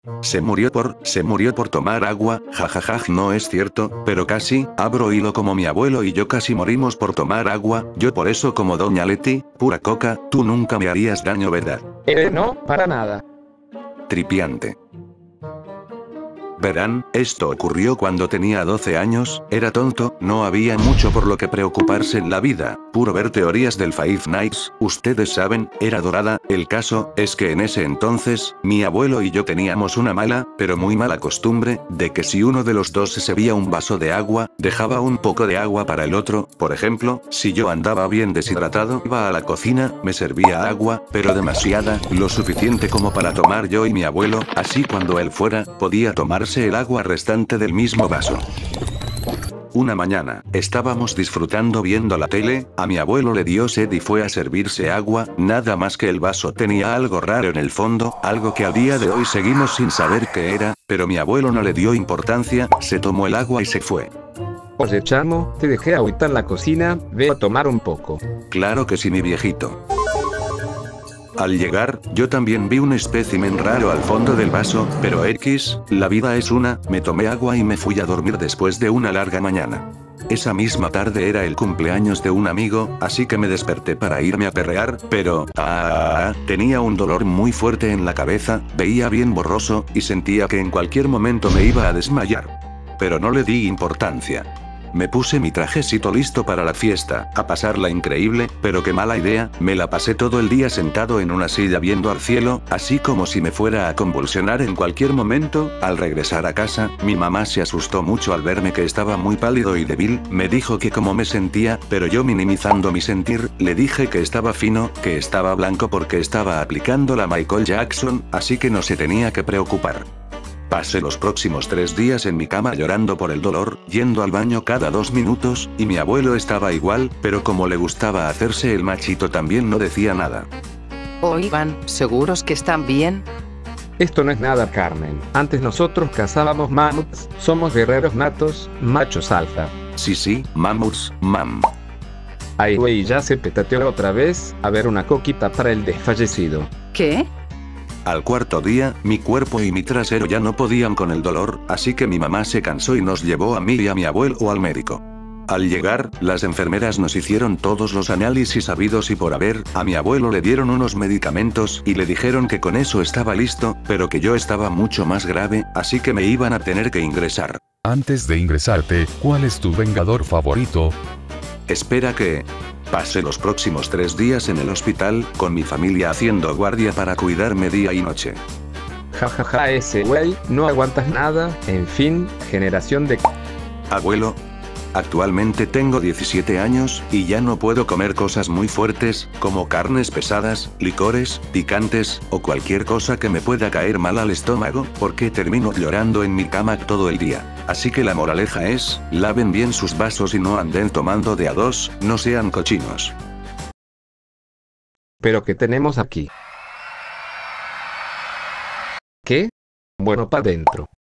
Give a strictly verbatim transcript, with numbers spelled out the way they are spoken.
Se murió por, se murió por tomar agua, jajajaj, no es cierto, pero casi, abro hilo como mi abuelo y yo casi morimos por tomar agua, yo por eso como doña Leti, pura coca, tú nunca me harías daño, ¿verdad? Eh, no, para nada. Tripiante. Verán, esto ocurrió cuando tenía doce años, era tonto, no había mucho por lo que preocuparse en la vida, puro ver teorías del Five Nights, ustedes saben, era dorada, el caso, es que en ese entonces, mi abuelo y yo teníamos una mala, pero muy mala costumbre, de que si uno de los dos se servía un vaso de agua, dejaba un poco de agua para el otro, por ejemplo, si yo andaba bien deshidratado, iba a la cocina, me servía agua, pero demasiada, lo suficiente como para tomar yo y mi abuelo, así cuando él fuera, podía tomarse el agua restante del mismo vaso. Una mañana, estábamos disfrutando viendo la tele, a mi abuelo le dio sed y fue a servirse agua, nada más que el vaso tenía algo raro en el fondo, algo que a día de hoy seguimos sin saber qué era, pero mi abuelo no le dio importancia, se tomó el agua y se fue. Oye chamo, te dejé ahorita en la cocina, ve a tomar un poco. Claro que sí, mi viejito. Al llegar, yo también vi un espécimen raro al fondo del vaso, pero X, la vida es una, me tomé agua y me fui a dormir después de una larga mañana. Esa misma tarde era el cumpleaños de un amigo, así que me desperté para irme a perrear, pero, ah, tenía un dolor muy fuerte en la cabeza, veía bien borroso, y sentía que en cualquier momento me iba a desmayar. Pero no le di importancia. Me puse mi trajecito listo para la fiesta, a pasarla increíble, pero qué mala idea, me la pasé todo el día sentado en una silla viendo al cielo, así como si me fuera a convulsionar en cualquier momento. Al regresar a casa, mi mamá se asustó mucho al verme que estaba muy pálido y débil, me dijo que cómo me sentía, pero yo minimizando mi sentir, le dije que estaba fino, que estaba blanco porque estaba aplicando la Michael Jackson, así que no se tenía que preocupar. Pasé los próximos tres días en mi cama llorando por el dolor, yendo al baño cada dos minutos, y mi abuelo estaba igual, pero como le gustaba hacerse el machito también no decía nada. Oigan, ¿seguros que están bien? Esto no es nada, Carmen. Antes nosotros cazábamos mamuts, somos guerreros natos, machos alfa. Sí, sí, mamuts, mam. Ay, güey, ya se petateó otra vez, a ver una coquita para el desfallecido. ¿Qué? Al cuarto día, mi cuerpo y mi trasero ya no podían con el dolor, así que mi mamá se cansó y nos llevó a mí y a mi abuelo al médico. Al llegar, las enfermeras nos hicieron todos los análisis habidos y por haber, a mi abuelo le dieron unos medicamentos y le dijeron que con eso estaba listo, pero que yo estaba mucho más grave, así que me iban a tener que ingresar. Antes de ingresarte, ¿cuál es tu vengador favorito? Espera que... Pasé los próximos tres días en el hospital, con mi familia haciendo guardia para cuidarme día y noche. Jajaja, ja, ja, ese güey, no aguantas nada, en fin, generación de... Abuelo. Actualmente tengo diecisiete años, y ya no puedo comer cosas muy fuertes, como carnes pesadas, licores, picantes, o cualquier cosa que me pueda caer mal al estómago, porque termino llorando en mi cama todo el día. Así que la moraleja es, laven bien sus vasos y no anden tomando de a dos, no sean cochinos. ¿Pero qué tenemos aquí? ¿Qué? Bueno, pa' dentro.